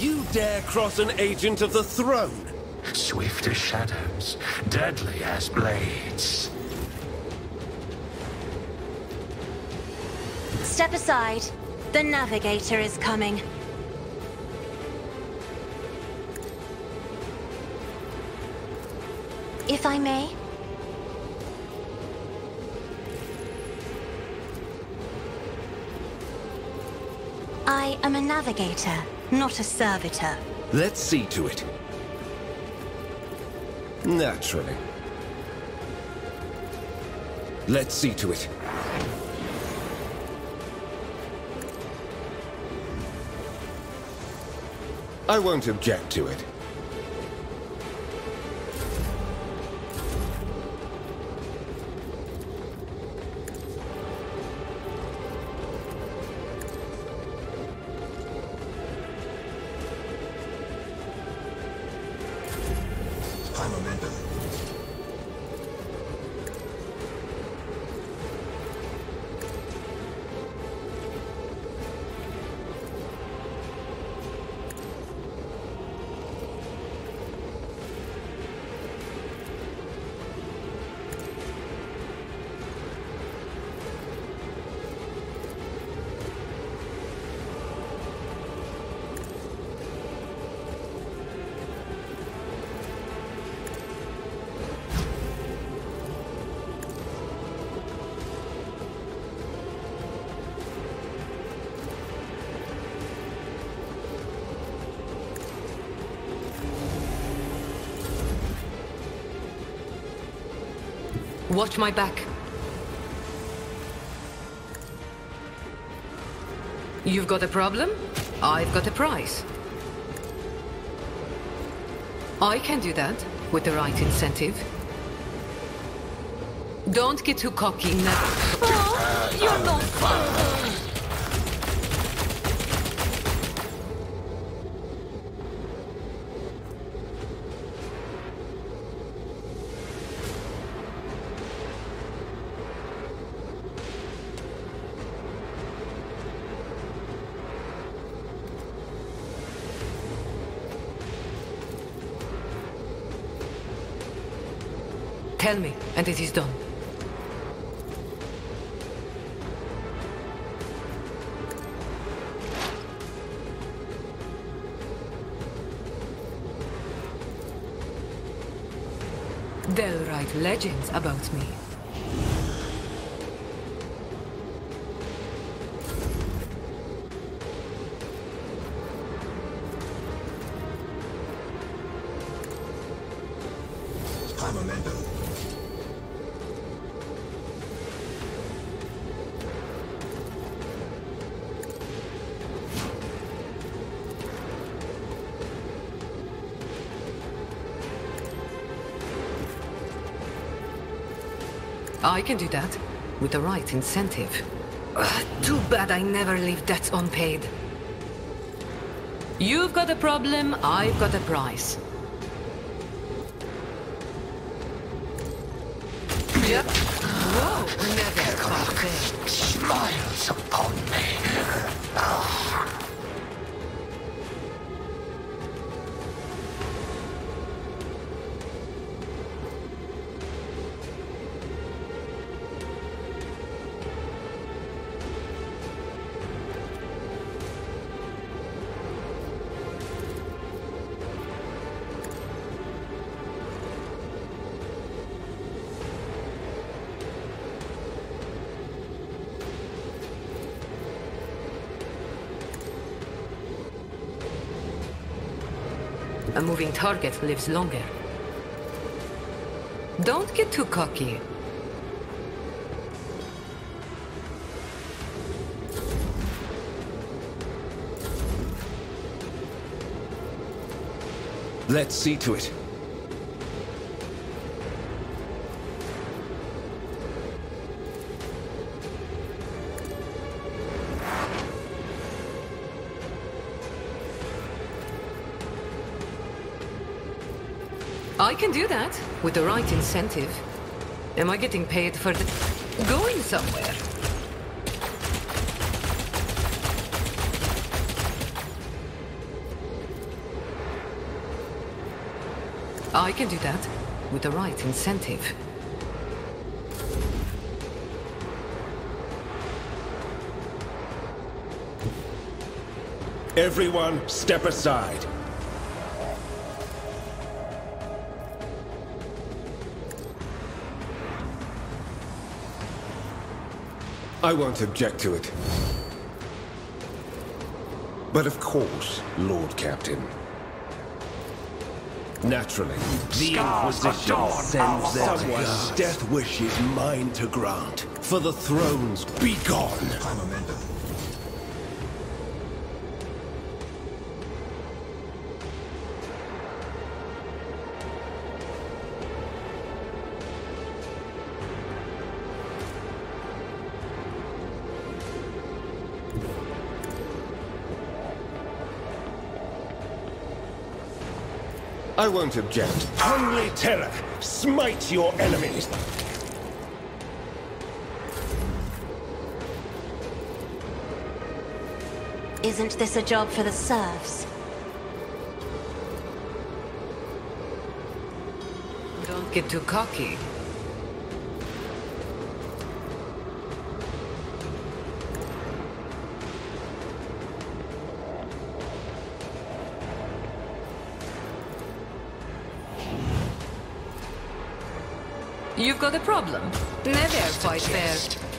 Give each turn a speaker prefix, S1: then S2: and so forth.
S1: You dare cross an agent of the throne?
S2: Swift as shadows, deadly as blades.
S3: Step aside. The navigator is coming. If I may? I am a navigator, not a servitor.
S1: Let's see to it. Naturally. Let's see to it. I won't object to it.
S4: High momentum.
S5: Watch my back. You've got a problem? I've got a prize. I can do that with the right incentive. Don't get too cocky, never. Oh, you're not fun. Tell me, and it is done. They'll write legends about me.
S4: High momentum.
S5: I can do that, with the right incentive. Too bad I never leave debts unpaid. You've got a problem, I've got a prize. Yep. Whoa, never cocktail.
S2: Smiles upon me.
S5: A moving target lives longer. Don't get too cocky.
S1: Let's see to it.
S5: I can do that, with the right incentive. Am I getting paid for the... going somewhere? I can do that, with the right incentive.
S1: Everyone, step aside. I won't object to it. But of course, Lord Captain. Naturally, the
S2: Scars
S1: Inquisition
S2: adorn
S1: sends
S2: our
S1: someone's
S2: bodies.
S1: death wishes mine to grant. For the thrones be gone.
S4: Armamento.
S1: I won't object. Hungry terror, smite your enemies.
S3: Isn't this a job for the serfs?
S5: Don't get too cocky. You've got a problem. Never fight fair.